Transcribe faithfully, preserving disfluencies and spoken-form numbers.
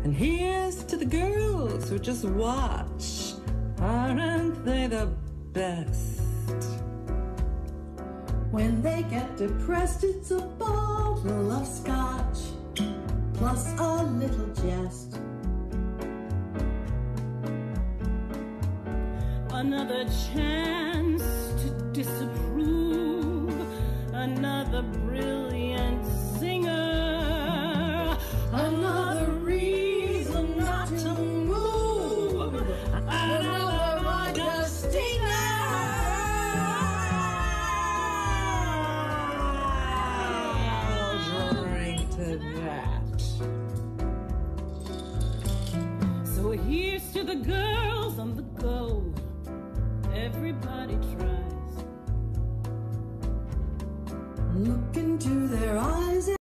And here's to the girls who just watch. Aren't they the best? When they get depressed, it's a bottle of scotch, plus a little jest. Another chance to disapprove, another brilliant singer, Another reason not to move, another vodka stinger. I'll drink to that. so here's to the girl